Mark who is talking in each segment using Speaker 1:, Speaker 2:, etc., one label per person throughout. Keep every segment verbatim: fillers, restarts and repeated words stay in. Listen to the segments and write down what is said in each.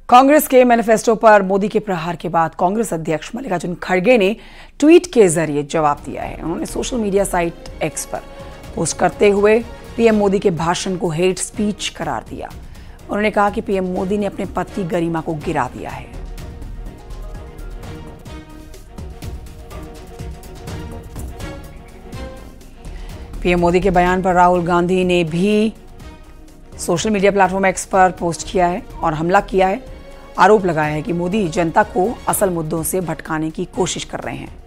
Speaker 1: कांग्रेस के मैनिफेस्टो पर मोदी के प्रहार के बाद कांग्रेस अध्यक्ष मल्लिकार्जुन खड़गे ने ट्वीट के जरिए जवाब दिया है। उन्होंने सोशल मीडिया साइट एक्स पर पोस्ट करते हुए पीएम मोदी के भाषण को हेट स्पीच करार दिया। उन्होंने कहा कि पीएम मोदी ने अपने पद की गरिमा को गिरा दिया है। पीएम मोदी के बयान पर राहुल गांधी ने भी सोशल मीडिया प्लेटफॉर्म एक्स पर पोस्ट किया है और हमला किया है। आरोप लगाया है कि मोदी जनता को असल मुद्दों से भटकाने की कोशिश कर रहे हैं।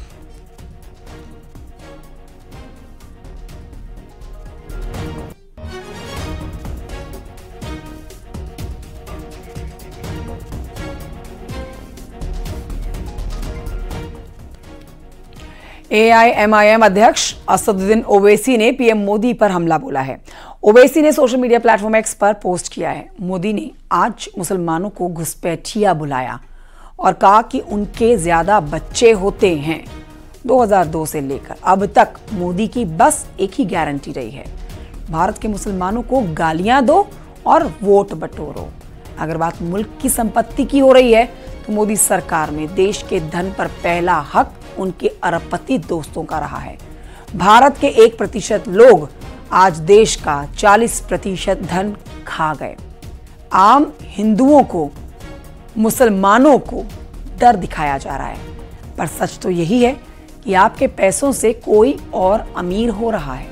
Speaker 1: एआईएमआईएम अध्यक्ष असदुद्दीन ओवैसी ने पीएम मोदी पर हमला बोला है। ओवैसी ने सोशल मीडिया प्लेटफॉर्म एक्स पर पोस्ट किया है। मोदी ने आज मुसलमानों को घुसपैठिया बुलाया और कहा कि उनके ज्यादा बच्चे होते हैं। दो हज़ार दो से लेकर अब तक मोदी की बस एक ही गारंटी रही है, भारत के मुसलमानों को गालियां दो और वोट बटोरो। अगर बात मुल्क की संपत्ति की हो रही है तो मोदी सरकार में देश के धन पर पहला हक उनके अरबपति दोस्तों का रहा है। भारत के एक प्रतिशत लोग आज देश का चालीस प्रतिशत धन खा गए। आम हिंदुओं को, मुसलमानों को डर दिखाया जा रहा है, पर सच तो यही है कि आपके पैसों से कोई और अमीर हो रहा है।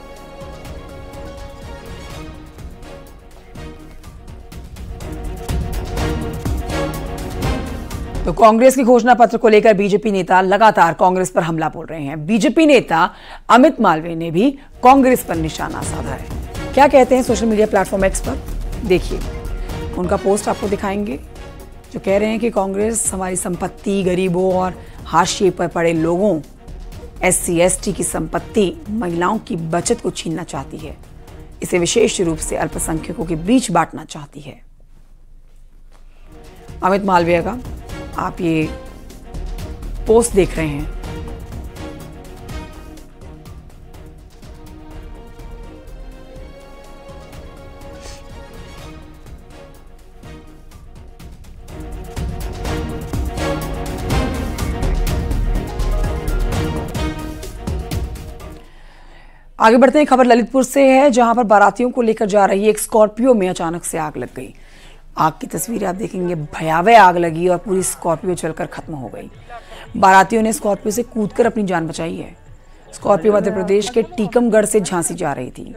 Speaker 1: तो कांग्रेस की घोषणा पत्र को लेकर बीजेपी नेता लगातार कांग्रेस पर हमला बोल रहे हैं। बीजेपी नेता अमित मालवीय ने भी कांग्रेस पर निशाना साधा है। क्या कहते हैं सोशल मीडिया प्लेटफॉर्म एक्स पर, देखिए उनका पोस्ट आपको दिखाएंगे, जो कह रहे हैं कि कांग्रेस हमारी संपत्ति, गरीबों और हाशिए पर पड़े लोगों, एससी एसटी की संपत्ति, महिलाओं की बचत को छीनना चाहती है। इसे विशेष रूप से अल्पसंख्यकों के बीच बांटना चाहती है। अमित मालवीय का आप ये पोस्ट देख रहे हैं। आगे बढ़ते हैं, खबर ललितपुर से है, जहां पर बारातियों को लेकर जा रही एक स्कॉर्पियो में अचानक से आग लग गई। आग की तस्वीरें आप देखेंगे, भयावह आग लगी और पूरी स्कॉर्पियो जलकर खत्म हो गई। बारातियों ने स्कॉर्पियो से कूदकर अपनी जान बचाई है। स्कॉर्पियो मध्य प्रदेश के टीकमगढ़ से झांसी जा रही थी।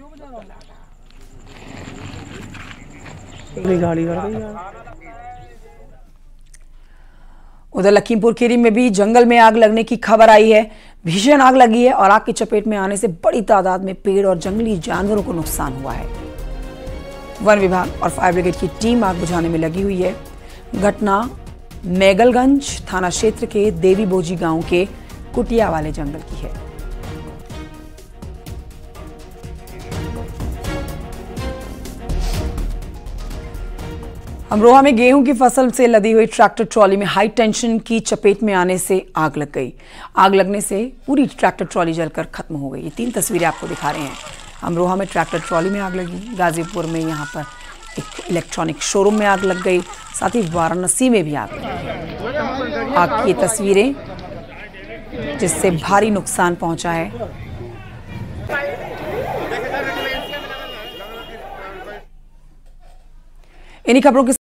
Speaker 1: उधर लखीमपुर खीरी में भी जंगल में आग लगने की खबर आई है। भीषण आग लगी है और आग की चपेट में आने से बड़ी तादाद में पेड़ और जंगली जानवरों को नुकसान हुआ है। वन विभाग और फायर ब्रिगेड की टीम आग बुझाने में लगी हुई है। घटना मैगलगंज थाना क्षेत्र के देवी बोजी गांव के कुटिया वाले जंगल की है। अमरोहा में गेहूं की फसल से लदी हुई ट्रैक्टर ट्रॉली में हाई टेंशन की चपेट में आने से आग लग गई। आग लगने से पूरी ट्रैक्टर ट्रॉली जलकर खत्म हो गई। ये तीन तस्वीरें आपको दिखा रहे हैं। अमरोहा में ट्रैक्टर ट्रॉली में आग लगी, गाजीपुर में यहाँ पर एक इलेक्ट्रॉनिक शोरूम में आग लग गई, साथ ही वाराणसी में भी आग लगी। आग की तस्वीरें जिससे भारी नुकसान पहुंचा है। इन्हीं खबरों के